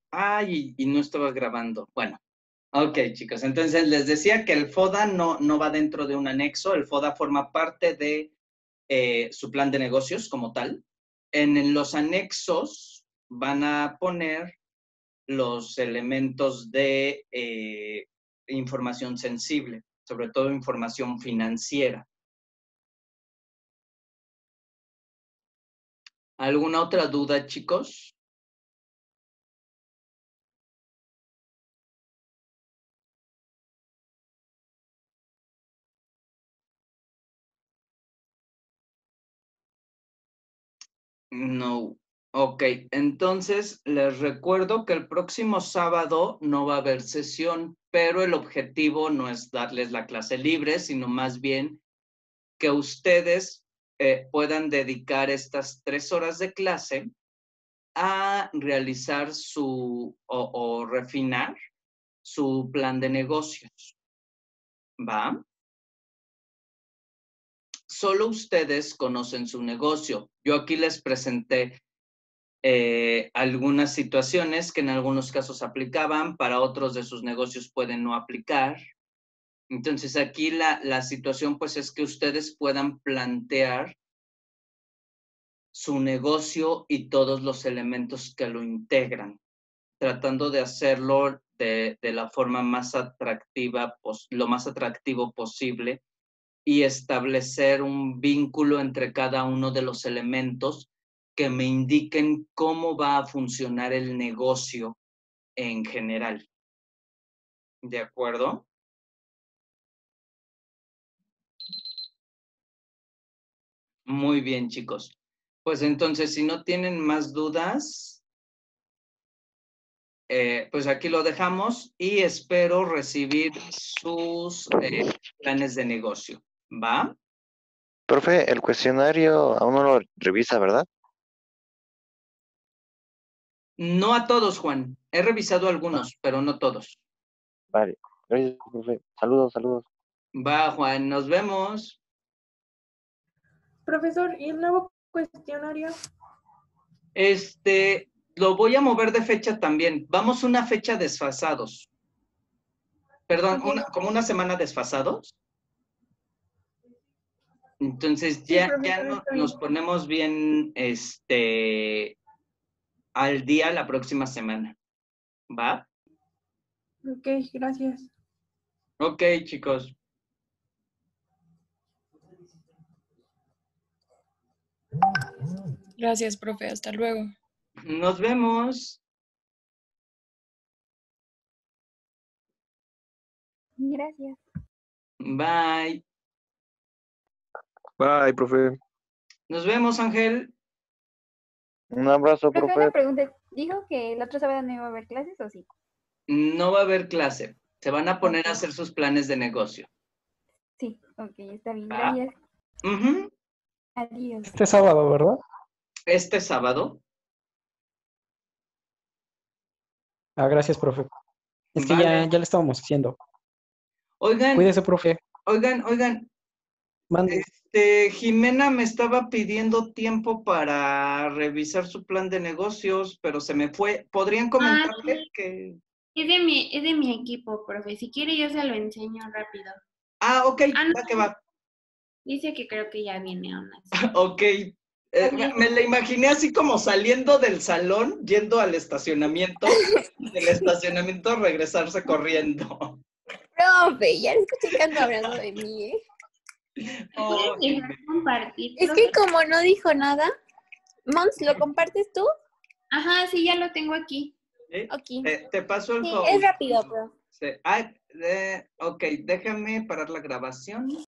Ay, y no estaba grabando. Bueno, ok, chicos. Entonces les decía que el FODA no va dentro de un anexo. El FODA forma parte de su plan de negocios como tal. En los anexos van a poner los elementos de información sensible, sobre todo información financiera. ¿Alguna otra duda, chicos? No. Ok, entonces les recuerdo que el próximo sábado no va a haber sesión, pero el objetivo no es darles la clase libre, sino más bien que ustedes puedan dedicar estas 3 horas de clase a realizar o refinar su plan de negocios. ¿Va? Solo ustedes conocen su negocio. Yo aquí les presenté algunas situaciones que en algunos casos aplicaban, para otros de sus negocios pueden no aplicar. Entonces aquí la situación pues es que ustedes puedan plantear su negocio y todos los elementos que lo integran, tratando de hacerlo de la forma más atractiva, lo más atractivo posible, y establecer un vínculo entre cada uno de los elementos que me indiquen cómo va a funcionar el negocio en general. ¿De acuerdo? Muy bien, chicos. Pues entonces, si no tienen más dudas, pues aquí lo dejamos y espero recibir sus planes de negocio. ¿Va? Profe, el cuestionario aún no lo revisa, ¿verdad? No a todos, Juan. He revisado algunos, pero no todos. Vale. Gracias, profe. Saludos, saludos. Va, Juan, nos vemos. Profesor, ¿y el nuevo cuestionario? Lo voy a mover de fecha también. Vamos una fecha desfasados. Perdón, Okay. como una semana desfasados. Entonces Sí, ya profesor, nos ponemos bien al día la próxima semana. ¿Va? Ok, gracias. Ok, chicos. Gracias, profe. Hasta luego. Nos vemos. Gracias. Bye. Bye, profe. Nos vemos, Ángel. Un abrazo, Profe, profe. una pregunta. ¿Dijo que el otro sábado no iba a haber clases o sí? No va a haber clase. Se van a poner a Ok. hacer sus planes de negocio. Sí, ok, está bien. ¿Va? Gracias. Ujú. Adiós. Este sábado, ¿verdad? Este sábado. Ah, gracias, profe. Es que Vale. ya lo estábamos haciendo. Oigan, Cuídese, profe. oigan. Mande. Jimena me estaba pidiendo tiempo para revisar su plan de negocios, pero se me fue. ¿Podrían comentarle sí. que...? Es de mi equipo, profe. Si quiere yo se lo enseño rápido. Ah, ok, no, va que va. Dice que creo que ya viene aún así. Ok. Me la imaginé así como saliendo del salón, yendo al estacionamiento, y del estacionamiento regresarse corriendo. Profe, ya le escuché que ando hablando de mí, ¿eh? Oh, ¿Puedes dejar compartir, Es profe? que como no dijo nada, Mons, ¿lo compartes tú? Ajá, sí, ya lo tengo aquí. ¿sí? Ok. Te paso el Sí, host. es rápido, profe. Sí. Ok, déjame parar la grabación.